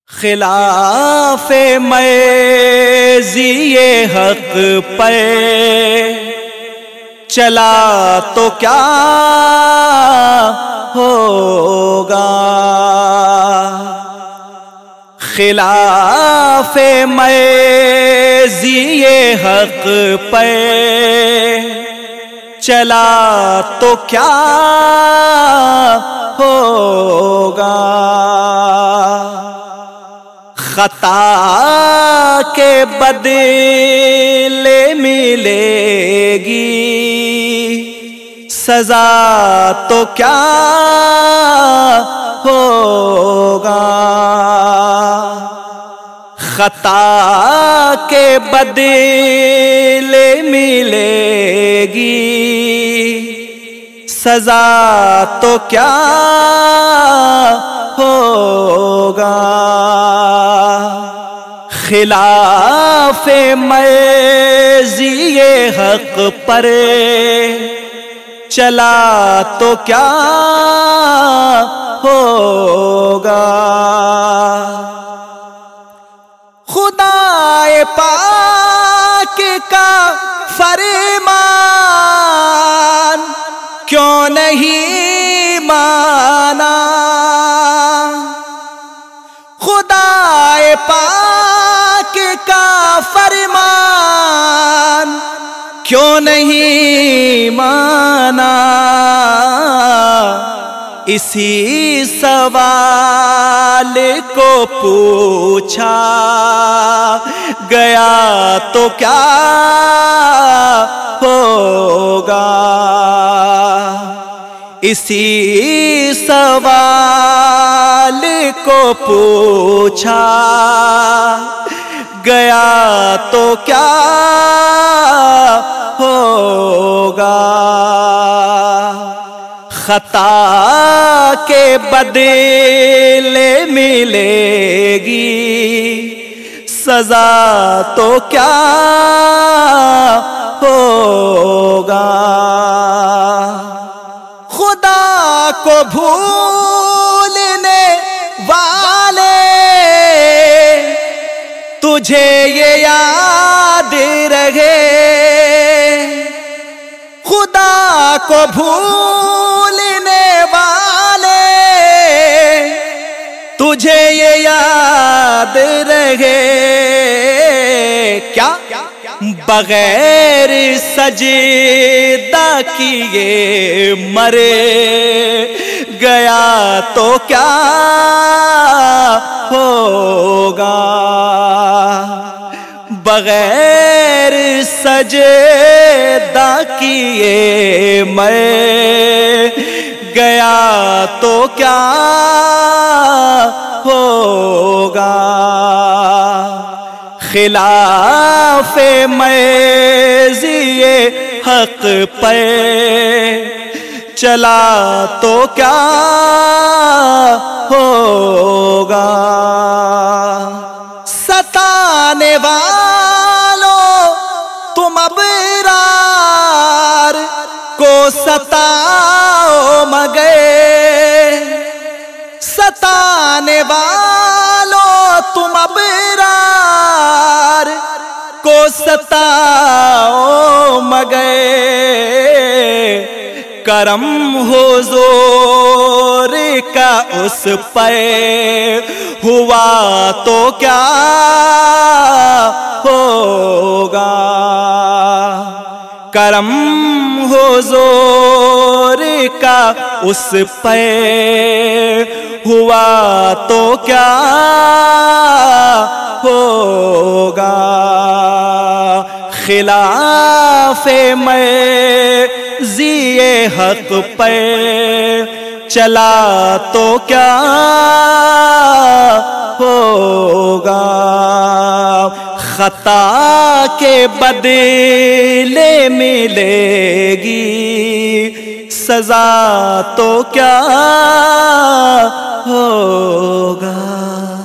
خلاف مرضی حق پہ چلا تو کیا ہوگا، خلاف مرضی حق پہ چلا تو کیا ہوگا، خطا کے بدلے ملے گی سزا تو کیا ہوگا، خطا کے بدلے ملے گی سزا تو کیا ہوگا، خلاف مرضی حق پر چلا تو کیا ہوگا، خدا پاک کا فرمان کیوں نہیں مانا، خدا پاک کا فرمان کیوں نہیں مانا، اسی سوال کو پوچھا گیا تو کیا ہوگا، اسی سوال کو پوچھا گیا تو کیا ہوگا، خطا کے بدلے ملے گی سزا تو کیا ہوگا، خدا کو بھولنے والے تجھے یہ یاد رہے، خدا کو بھولنے والے تجھے یہ یاد رہے، کیا بغیر سجدہ کیے مرے گیا تو کیا ہوگا، بغیر سجدہ کیے مر گیا تو کیا ہوگا، خلاف مرضی حق پہ چلا تو کیا ہوگا، ستانے والوں تم ابرار کو ستاؤ مگر، ستانے والوں تم ابرار کو ستاؤ مگر، کرم حضور کا اس پہ ہوا تو کیا ہوگا، کرم حضور کا اس پہ ہوا تو کیا ہوگا، خلاف مرضی حق پہ چلا تو کیا ہوگا، خطا کے بدلے ملے گی سزا تو کیا ہوگا۔